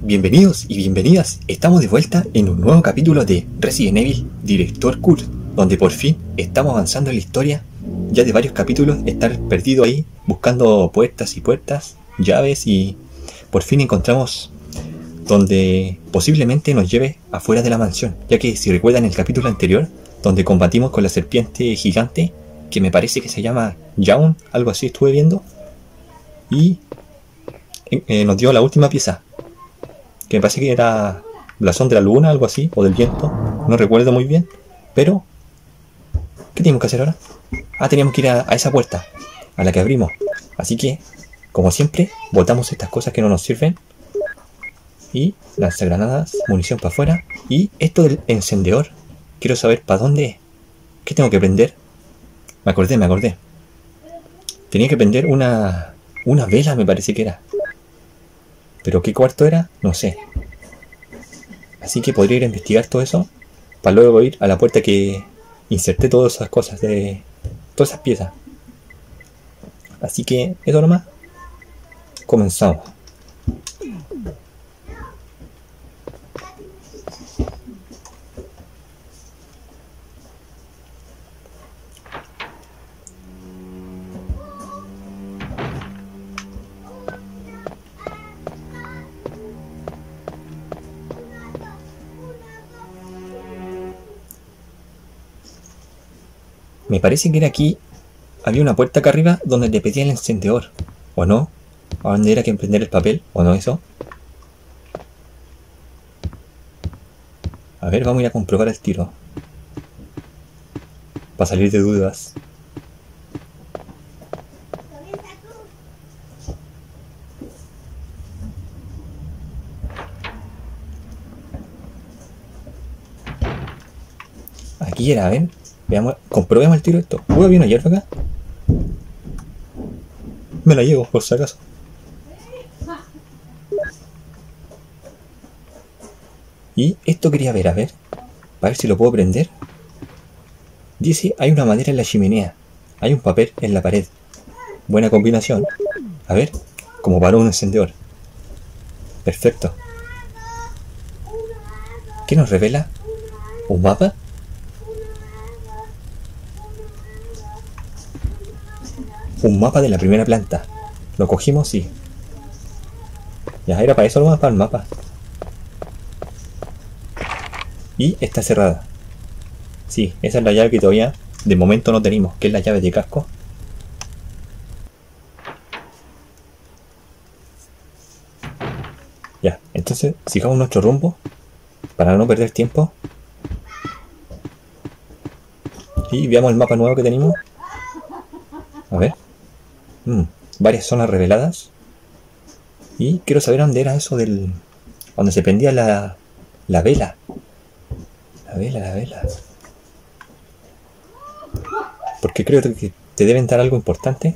Bienvenidos y bienvenidas, estamos de vuelta en un nuevo capítulo de Resident Evil Director Cut, donde por fin estamos avanzando en la historia, ya de varios capítulos, estar perdido ahí, buscando puertas y puertas, llaves y por fin encontramos donde posiblemente nos lleve afuera de la mansión, ya que si recuerdan el capítulo anterior, donde combatimos con la serpiente gigante, que me parece que se llama Yaun, algo así estuve viendo, y nos dio la última pieza, que me parece que era blasón de la luna, algo así, o del viento, no recuerdo muy bien, pero ¿qué tenemos que hacer ahora? Teníamos que ir a esa puerta, a la que abrimos, así que, como siempre, botamos estas cosas que no nos sirven, y lanzagranadas, munición para afuera, y esto del encendedor, quiero saber para dónde es, ¿qué tengo que prender? Me acordé, tenía que prender una vela, me parece que era, pero ¿qué cuarto era? No sé. Así que podría ir a investigar todo eso para luego ir a la puerta que inserté todas esas cosas de todas esas piezas. Así que eso nomás. Comenzamos. Me parece que era aquí. Había una puerta acá arriba donde te pedía el encendedor. ¿O no? ¿A dónde era que emprender el papel? ¿O no eso? A ver, vamos a ir a comprobar el tiro. Para salir de dudas. Aquí era, ven. Veamos, comprobemos el tiro esto. Había una hierba acá. Me la llevo, por si acaso. Y esto quería ver, a ver. Para ver si lo puedo prender. Dice, hay una madera en la chimenea. Hay un papel en la pared. Buena combinación. A ver, como para un encendedor. Perfecto. ¿Qué nos revela? ¿Un mapa? Un mapa de la primera planta. Lo cogimos, sí. Ya era para eso nomás, para el mapa. Y está cerrada. Sí, esa es la llave que todavía de momento no tenemos, que es la llave de casco. Ya, entonces sigamos nuestro rumbo para no perder tiempo. Y veamos el mapa nuevo que tenemos. A ver. Varias zonas reveladas. Y quiero saber dónde era eso del... donde se prendía la vela. La vela. Porque creo que te deben dar algo importante.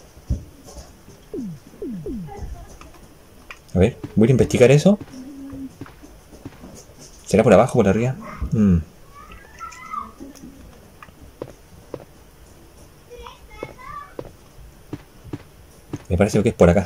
A ver, voy a investigar eso. ¿Será por abajo o por arriba? Me parece que es por acá.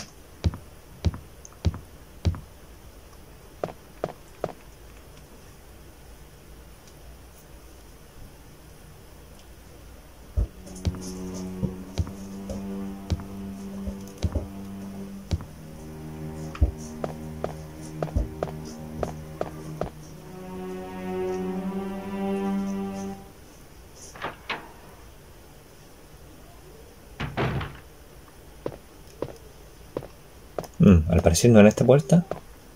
Al parecer no era esta puerta.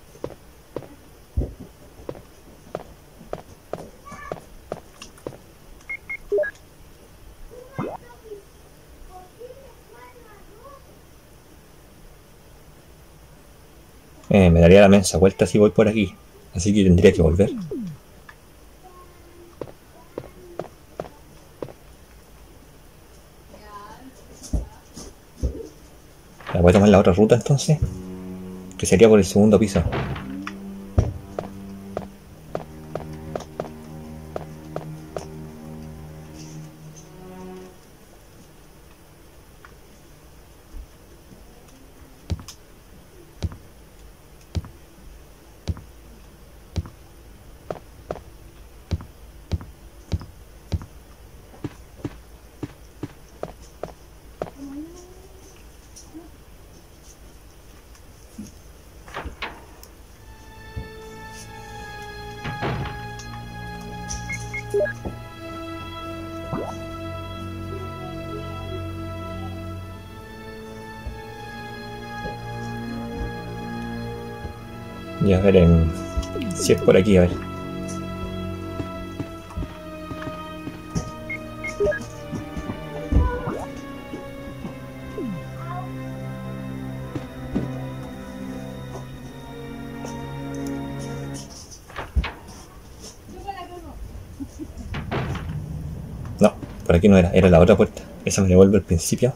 Me daría la mensa vuelta si voy por aquí. Así que tendría que volver. Voy a tomar la otra ruta entonces, que sería por el segundo piso. Y a ver si es por aquí, a ver. No, por aquí no era, era la otra puerta. Esa me devuelve al principio.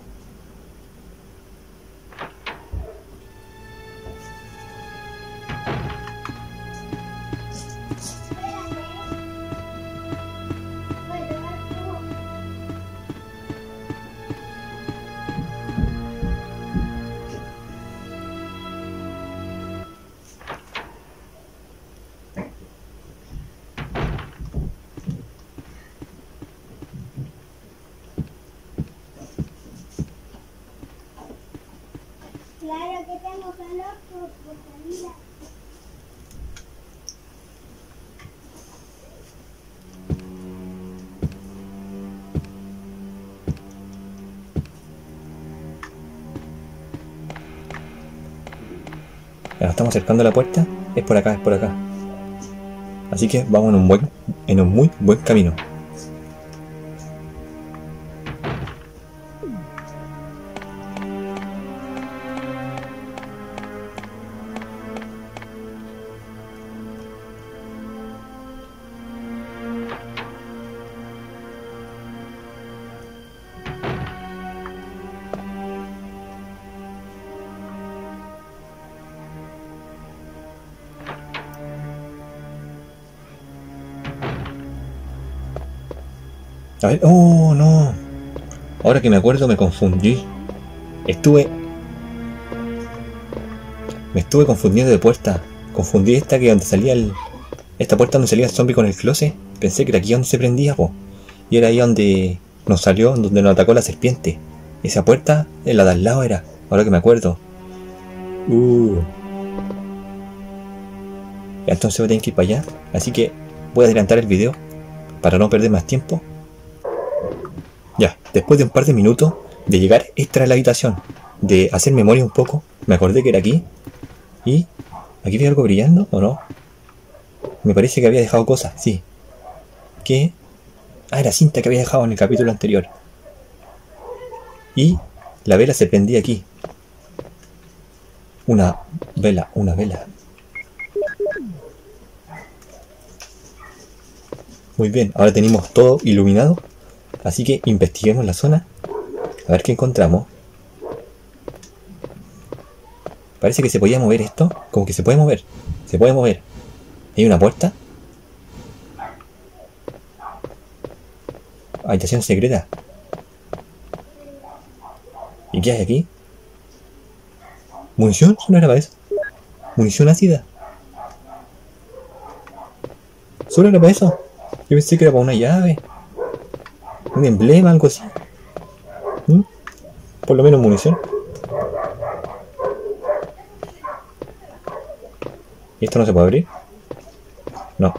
Claro que tengo calor por salir. Ya nos estamos acercando a la puerta. Es por acá, es por acá. Así que vamos en un muy buen camino. A ver, oh no. Ahora que me acuerdo me confundí. Me estuve confundiendo de puerta. Confundí esta que donde salía esta puerta donde salía el zombie con el closet. Pensé que era aquí donde se prendía, po. Y era ahí donde nos salió, donde nos atacó la serpiente. Esa puerta, en la de al lado era. Ahora que me acuerdo. Entonces voy a tener que ir para allá. Así que voy a adelantar el video para no perder más tiempo. Ya, después de un par de minutos de llegar extra a la habitación, de hacer memoria un poco, me acordé que era aquí. Y aquí había algo brillando, ¿o no? Me parece que había dejado cosas, sí. ¿Qué? Ah, era cinta que había dejado en el capítulo anterior. Y la vela se prendía aquí. Una vela. Muy bien, ahora tenemos todo iluminado. Así que investiguemos la zona. A ver qué encontramos. Parece que se podía mover esto. Como que se puede mover. Se puede mover. ¿Hay una puerta? Habitación secreta. ¿Y qué hay aquí? ¿Munición? ¿No era para eso? ¿Munición ácida? ¿Solo era para eso? Yo pensé que era para una llave. Un emblema, algo así. Por lo menos munición. ¿Y esto no se puede abrir? No.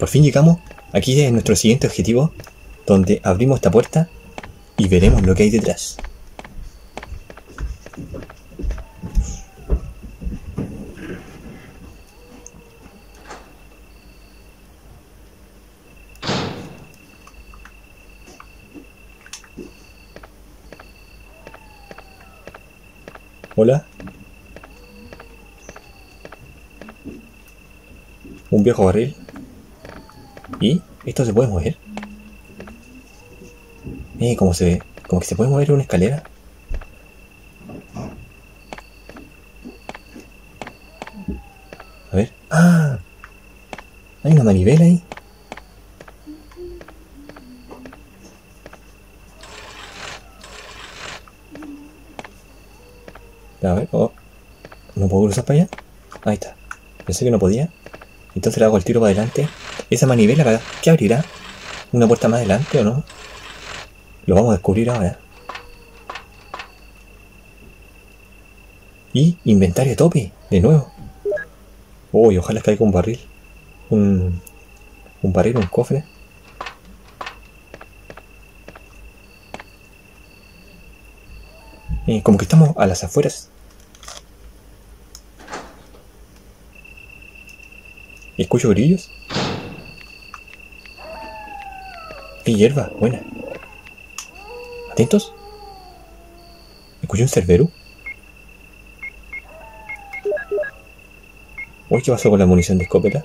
por fin llegamos. Aquí es nuestro siguiente objetivo, donde abrimos esta puerta y veremos lo que hay detrás. Hola. Un viejo barril. ¿Y? ¿Esto se puede mover? ¿Cómo se ve? Como que se puede mover una escalera. A ver. ¡Ah! Hay una manivela ahí. A ver, oh. ¿No puedo cruzar para allá? Ahí está. Pensé que no podía. Entonces le hago el tiro para adelante. Esa manivela, ¿qué abrirá? ¿Una puerta más adelante o no? Lo vamos a descubrir ahora. Y inventario a tope, de nuevo. Uy, ojalá caiga un barril. Un barril, un cofre. Como que estamos a las afueras. ¿Escucho grillos? ¡Qué hierba! Buena. ¿Atentos? ¿Escuché un cerbero? Uy, ¿qué pasó con la munición de escopeta?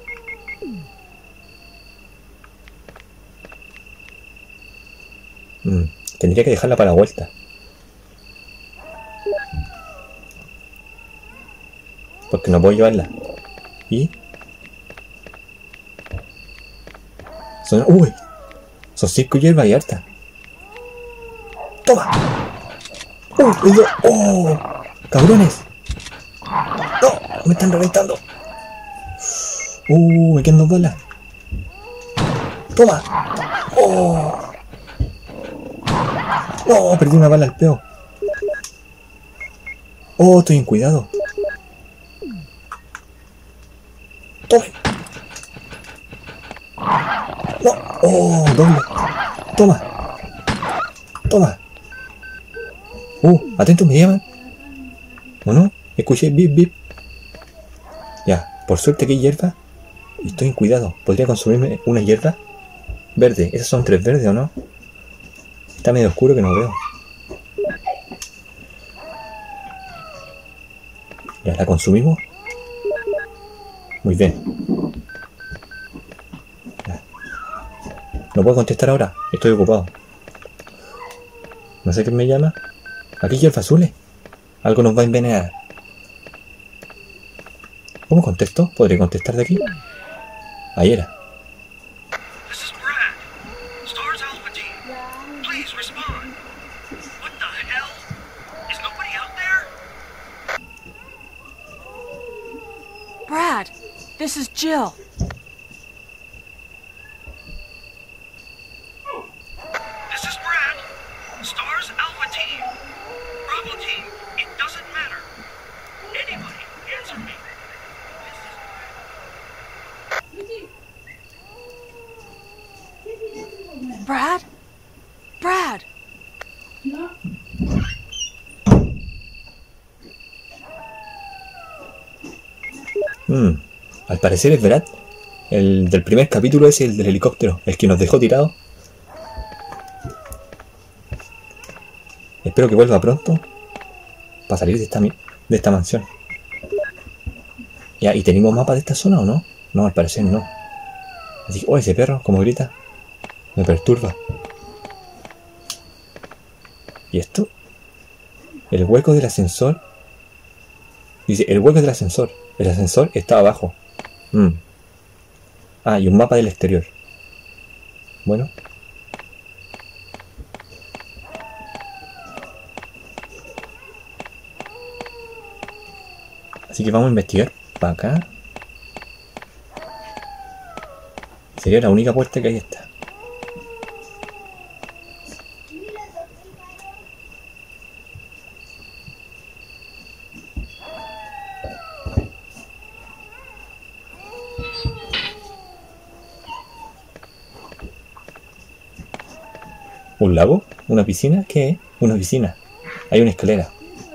Tendría que dejarla para la vuelta. Porque no puedo llevarla. ¿Y? ¡Uy! Son 5 hierbas y harta. ¡Toma! ¡Oh! ¡Cabrones! ¡No! ¡Me están reventando! Me quedan 2 balas. ¡Toma! ¡Oh! ¡No! Perdí una bala al peo. ¡Oh! Estoy en cuidado. ¡Tome! ¡No! ¡Oh! Doble. ¡Toma! ¡Toma! Atentos, me llaman. ¿O no? Escuché bip bip. Ya, por suerte que hay hierba. Y estoy en cuidado. ¿Podría consumirme una hierba? Verde. ¿Esas son 3 verdes o no? Está medio oscuro que no veo. Ya, la consumimos. Muy bien. Ya. No puedo contestar ahora. Estoy ocupado. No sé quién me llama. Aquí hierba azules. Algo nos va a envenenar. ¿Cómo contesto? ¿Podré contestar de aquí? Ahí era. This is Brad. Stars Alpha Team. Please respond. What the hell? Is nobody out there? Brad, this is Jill. This is Brad. Stars Alpha Team. Bravo Team. It doesn't matter. Anybody, answer me. Brad? Brad! Al parecer es Brad. El del primer capítulo es el del helicóptero, el que nos dejó tirado. Espero que vuelva pronto para salir de esta mansión. Ya, ¿y tenemos mapa de esta zona o no? No, al parecer no. Así que, ese perro, como grita, me perturba. ¿Y esto? El hueco del ascensor. Dice, el hueco del ascensor. El ascensor está abajo. Y un mapa del exterior. Bueno. Así que vamos a investigar para acá. Sería la única puerta que hay esta. ¿Un lago? ¿Una piscina? ¿Qué es? Una piscina. Hay una escalera.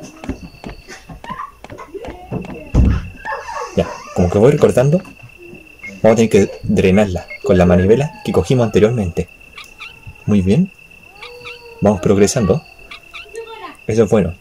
Ya, como que voy recordando, vamos a tener que drenarla con la manivela que cogimos anteriormente. Muy bien. Vamos progresando. Eso es bueno.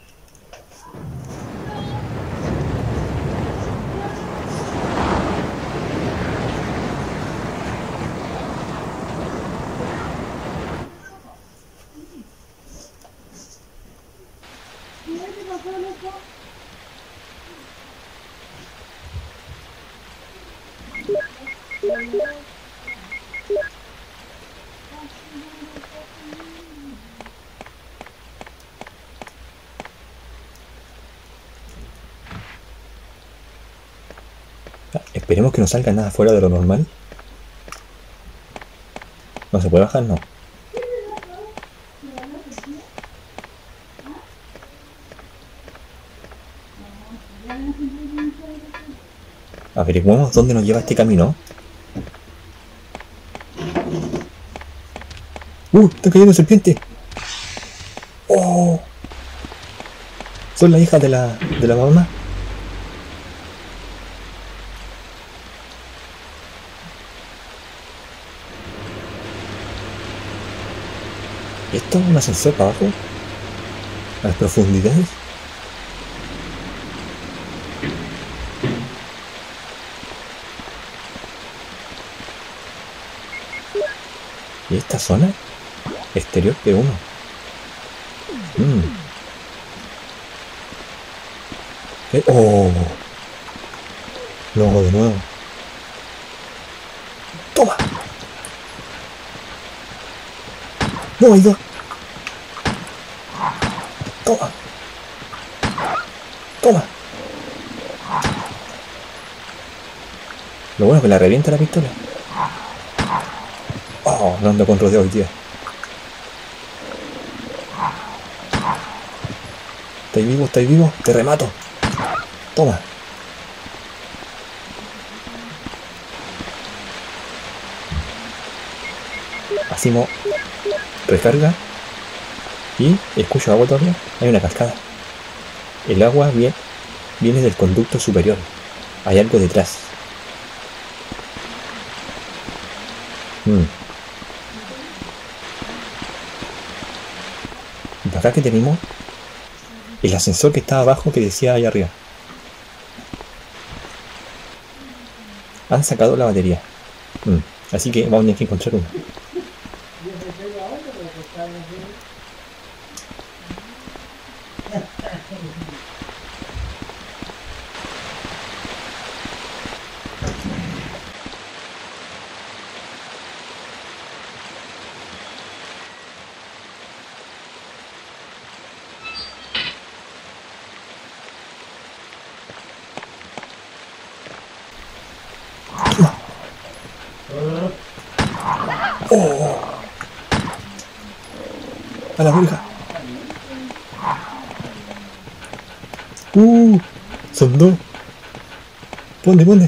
Esperemos que no salga nada fuera de lo normal. ¿No se puede bajar? No. Averiguemos dónde nos lleva este camino. ¡Está cayendo serpiente! ¡Oh! Son las hijas de la mamá. ¿Esto es un ascensor para abajo? ¿A las profundidades? ¿Y esta zona? Exterior P1. ¡Oh! No, de nuevo. ¡Toma! ¡No, hay dos! ¡Toma! ¡Toma! Lo bueno es que la revienta la pistola. ¡Oh! No ando con rodeo hoy día. ¿Estáis vivo? ¿Estáis vivo? ¡Te remato! ¡Toma! Hacemos recarga y escucho agua todavía. Hay una cascada. El agua viene del conducto superior. Hay algo detrás. Y para acá que tenemos el ascensor que estaba abajo que decía ahí arriba. Han sacado la batería. Así que vamos a tener que encontrar una. ¡Oh! ¡A la verga! Son dos. ¿Dónde?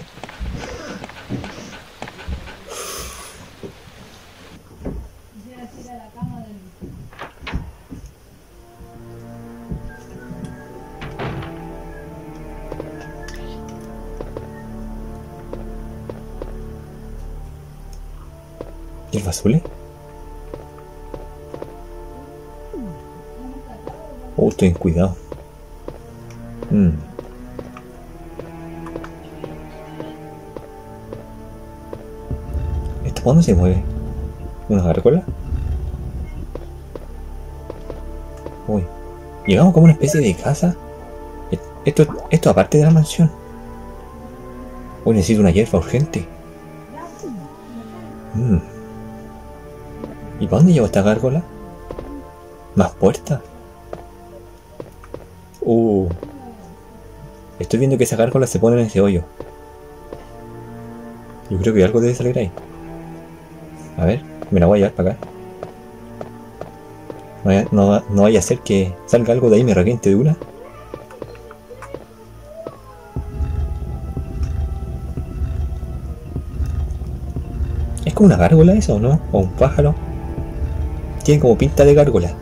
¿Y el basule? Ten cuidado. ¿Esto cuándo se mueve? ¿Una gárgola? Uy. Llegamos como una especie de casa. Esto aparte de la mansión. Hoy necesito una hierba urgente. ¿Y para dónde lleva esta gárgola? ¿Más puertas? Estoy viendo que esa gárgola se pone en ese hoyo. Yo creo que algo debe salir ahí. A ver, me la voy a llevar para acá. No vaya a ser que salga algo de ahí y me reviente de una. ¿Es como una gárgola eso o no? ¿O un pájaro? Tiene como pinta de gárgola.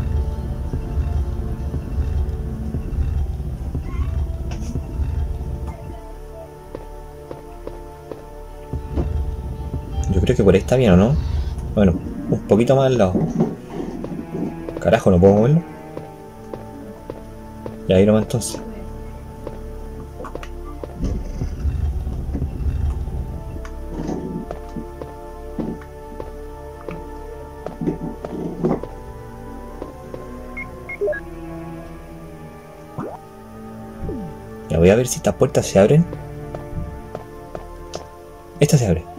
Yo creo que por ahí está bien, ¿o no? Bueno, un poquito más al lado. Carajo, no puedo moverlo. Y ahí nomás entonces. Ya voy a ver si estas puertas se abren. Esta se abre.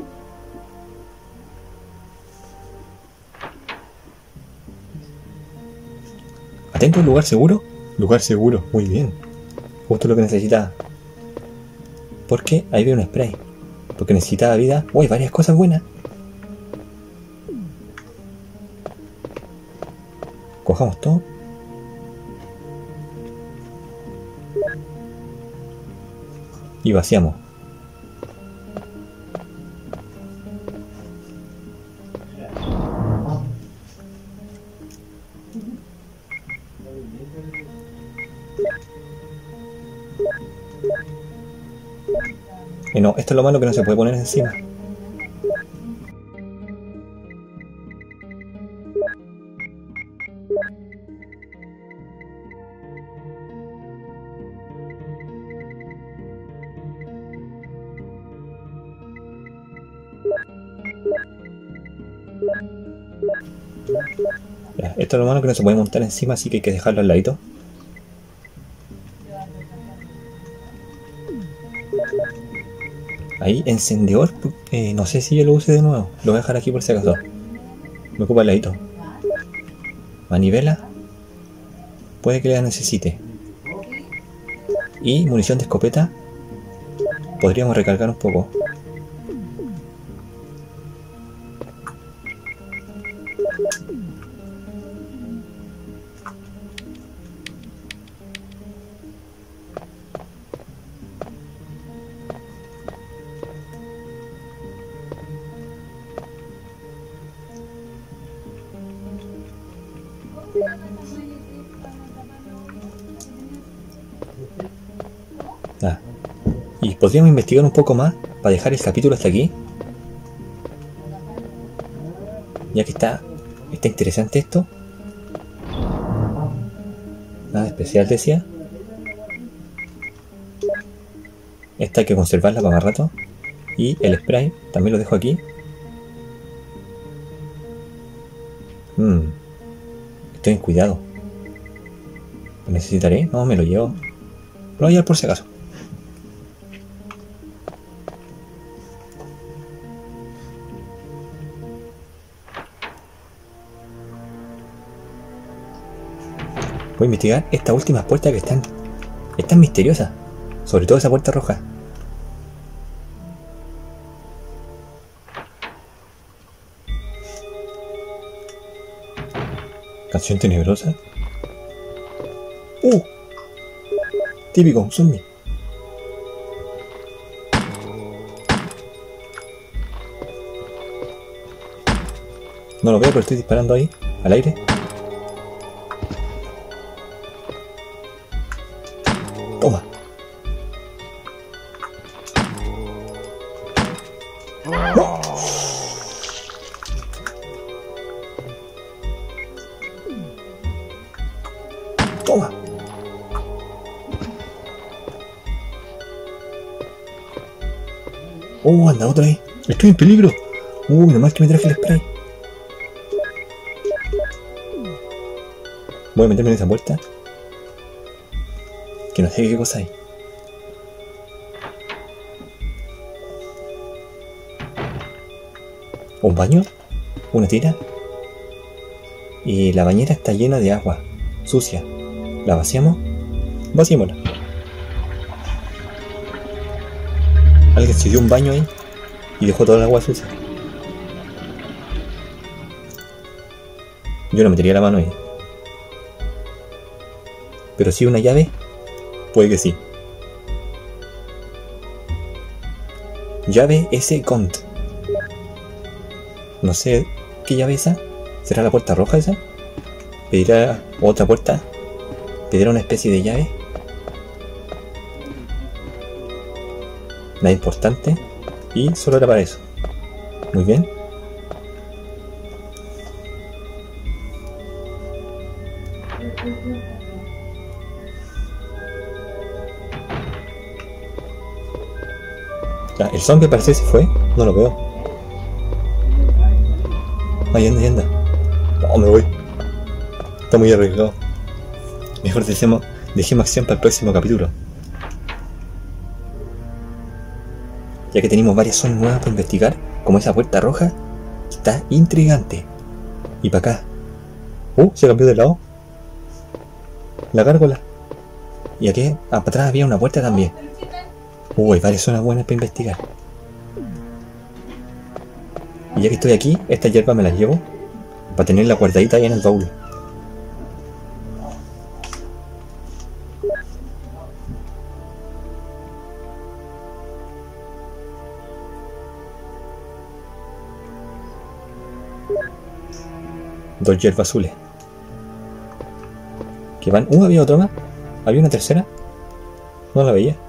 Atento, lugar seguro. Lugar seguro, muy bien. Justo lo que necesitaba. Porque ahí veo un spray. Porque necesitaba vida. Uy, varias cosas buenas. Cojamos todo. Y vaciamos. Y no, esto es lo malo que no se puede poner encima. Ya, esto es lo malo que no se puede montar encima, así que hay que dejarlo al ladito. Ahí, encendedor, no sé si yo lo use de nuevo. Lo voy a dejar aquí por si acaso. Me ocupa el ladito. Manivela. Puede que la necesite. Y munición de escopeta. Podríamos recargar un poco. Ah. Y podríamos investigar un poco más para dejar el capítulo hasta aquí, ya que está interesante esto. Nada especial, decía. Esta hay que conservarla para más rato. Y el spray también lo dejo aquí. Estoy en cuidado. ¿Lo necesitaré? No, me lo llevo. Lo voy a llevar por si acaso. Voy a investigar estas últimas puertas que están misteriosas. Sobre todo esa puerta roja. Canción tenebrosa. Típico, un zombie. No lo veo, pero estoy disparando ahí, al aire. Toma. ¡No! Toma. Anda otra ahí. Estoy en peligro. Nomás que me traje el spray. Voy a meterme en esa puerta. Que no sé qué cosa hay. Un baño. Una tira. Y la bañera está llena de agua. Sucia. ¿La vaciamos? Vaciémosla. Alguien se dio un baño ahí y dejó toda el agua sucia. Yo no metería la mano ahí. Pero si una llave, puede que sí. Llave S. Cont. No sé qué llave es esa. ¿Será la puerta roja esa? ¿Pedirá otra puerta? ¿Pedirá una especie de llave? Nada importante. Y solo era para eso. Muy bien. Ya, el zombie parece que se fue. No lo veo. Ahí anda, ahí anda. No, me voy. Está muy arriesgado. Mejor dejemos acción para el próximo capítulo. Ya que tenemos varias zonas nuevas para investigar, como esa puerta roja, está intrigante. Y para acá. Se cambió de lado. La gárgola. Y aquí, para atrás había una puerta también. Hay varias zonas buenas para investigar. Y ya que estoy aquí, estas hierbas me las llevo para tenerla guardadita ahí en el baúl. Dos hierbas azules. Que van. Había otra más. Había una tercera. No la veía.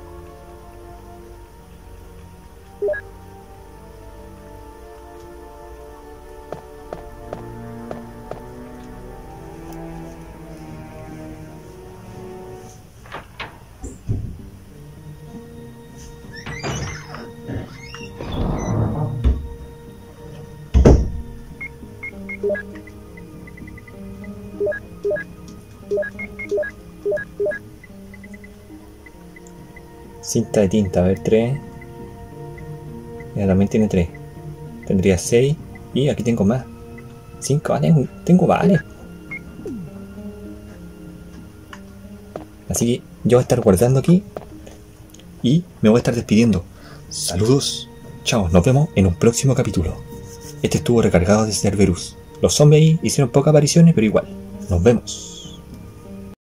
Cinta de tinta, a ver, 3. Ya también tiene 3. Tendría 6. Y aquí tengo más. 5, tengo varios. Así que yo voy a estar guardando aquí. Y me voy a estar despidiendo. Saludos. Chao, nos vemos en un próximo capítulo. Este estuvo recargado desde Cerberus. Los zombies ahí hicieron pocas apariciones, pero igual. Nos vemos.